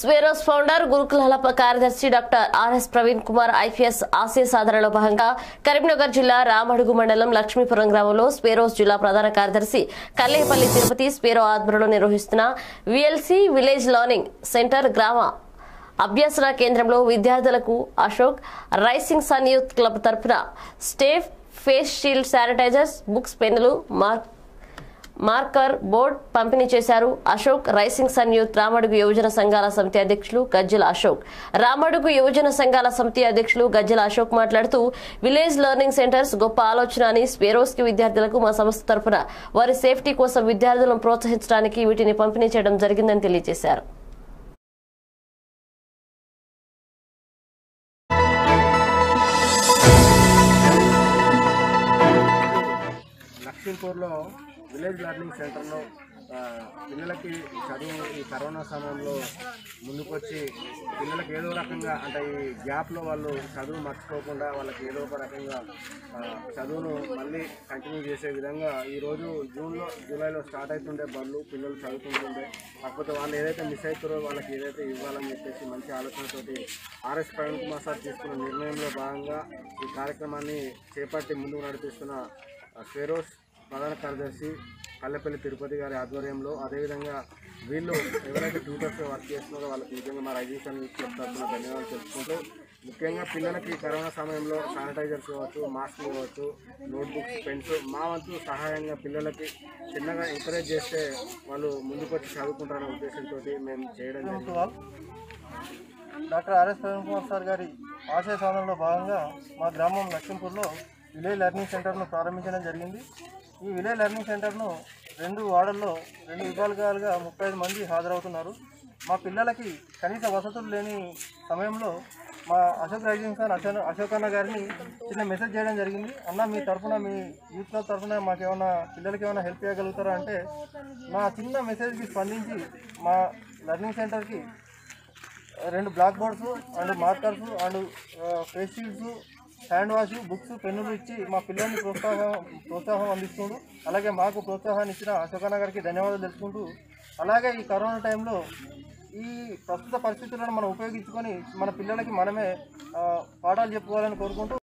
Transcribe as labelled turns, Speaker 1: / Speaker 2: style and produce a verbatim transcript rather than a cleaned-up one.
Speaker 1: Swaeroes founder గురుకులాల కార్యదర్శి doctor RS Praveen Kumar IPS ఆశయ సాధనలో భాగంగా కరీంనగర్ జిల్లా రామడుగు మండలం లక్ష్మీపురం గ్రామంలో స్వేరోస్ జిల్లా ప్రధాన కార్యదర్శి కల్లేపల్లి తిరుపతి స్వేరో ఆధ్వర్యంలో నిర్వహిస్తున్న విఎల్సి విలేజ్ లెర్నింగ్ సెంటర్ గ్రామ అభ్యసన కేంద్రంలో విద్యార్థులకు Ashok rising sun youth club తరఫున స్టేఫ్ ఫేస్ షీల్డ్ శానిటైజర్స్ బుక్స్ పెన్నులు మార్క్ మార్కర్ బోర్డ్ పంపిణీ చేశారు. Ashok rising sun youth Ramadugu యువజన సంఘాల సమితి అధ్యక్షులు గజ్జల అశోక్ రామడుగు యువజన సంఘాల సమితి అధ్యక్షులు గజ్జల అశోక్ మాట్లాడుతూ విలేజ్ లెర్నింగ్ సెంటర్స్ గొప్ప ఆలోచన అని స్వేరోస్ కి విద్యార్థులకు మా సంస్థ తరఫున వారి సేఫ్టీ కోసం విద్యార్థులను ప్రోత్సహించడానికి వీటిని పంపిణీ చేయడం జరిగిందని తెలియజేశారు.
Speaker 2: లక్ష్మీపూర్లో విలేజ్ లెర్నింగ్ సెంటర్లో పిల్లలకి చదువు ఈ కరోనా సమయంలో ముందుకొచ్చి పిల్లలకి ఏదో రకంగా అంటే ఈ గ్యాప్లో వాళ్ళు చదువు మర్చిపోకుండా వాళ్ళకి ఏదో ఒక రకంగా చదువును మళ్ళీ కంటిన్యూ చేసే విధంగా ఈరోజు జూన్లో జూలైలో స్టార్ట్ అవుతుండే బళ్ళు పిల్లలు చదువుకుంటుండే. కాకపోతే వాళ్ళు ఏదైతే మిస్ అవుతారో వాళ్ళకి ఏదైతే ఇవ్వాలని చెప్పేసి మంచి ఆలోచనతోటి ఆర్ఎస్ ప్రవీణ్ కుమార్ సార్ తీసుకున్న నిర్ణయంలో భాగంగా ఈ కార్యక్రమాన్ని చేపట్టి ముందుకు నడిపిస్తున్న స్వేరోస్ ప్రధాన కార్యదర్శి కల్లేపల్లి తిరుపతి గారి ఆధ్వర్యంలో అదేవిధంగా వీళ్ళు ఎవరైతే ట్యూటర్స్ వర్క్ చేస్తున్నారో వాళ్ళకి నిజంగా మా రైజింగ్ చెప్తున్న ధన్యవాదాలు తెలుసుకుంటూ ముఖ్యంగా పిల్లలకి కరోనా సమయంలో శానిటైజర్స్ కావచ్చు, మాస్క్ కావచ్చు, నోట్బుక్స్, పెన్స్ మా వంతు సహాయంగా పిల్లలకి చిన్నగా ఎంకరేజ్ చేస్తే వాళ్ళు ముందుకు వచ్చి చదువుకుంటారనే ఉద్దేశంతో మేము చేయడం జరిగింది.
Speaker 3: Doctor RS Praveen Kumar sir గారి ఆశయ సాధనలో భాగంగా మా గ్రామం లక్ష్మీపూర్లో విలేజ్ లెర్నింగ్ సెంటర్ను ప్రారంభించడం జరిగింది. ఈ విలేజ్ లెర్నింగ్ సెంటర్ను రెండు వార్డుల్లో రెండు విభాగాలుగా ముప్పై ఐదు మంది హాజరవుతున్నారు. మా పిల్లలకి కనీస వసతులు లేని సమయంలో మా అశోక్ రైజింగ్ సార్ అశోక్ అశోక్ అన్న గారిని చిన్న మెసేజ్ చేయడం జరిగింది. అన్న మీ తరఫున మీ యూత్ క్లబ్ తరఫున మాకు ఏమైనా పిల్లలకి ఏమైనా హెల్ప్ చేయగలుగుతారా అంటే నా చిన్న మెసేజ్కి స్పందించి మా లెర్నింగ్ సెంటర్కి రెండు black boards and markers and face shields, hand wash, books, పెన్నులు ఇచ్చి మా పిల్లల్ని ప్రోత్సాహం ప్రోత్సాహం అందిస్తుండు. అలాగే మాకు ప్రోత్సాహాన్ని ఇచ్చిన అశోకన్న గారికి ధన్యవాదాలు తెలుసుకుంటూ అలాగే ఈ కరోనా టైంలో ఈ ప్రస్తుత పరిస్థితులను మనం ఉపయోగించుకొని మన పిల్లలకి మనమే పాఠాలు చెప్పుకోవాలని కోరుకుంటూ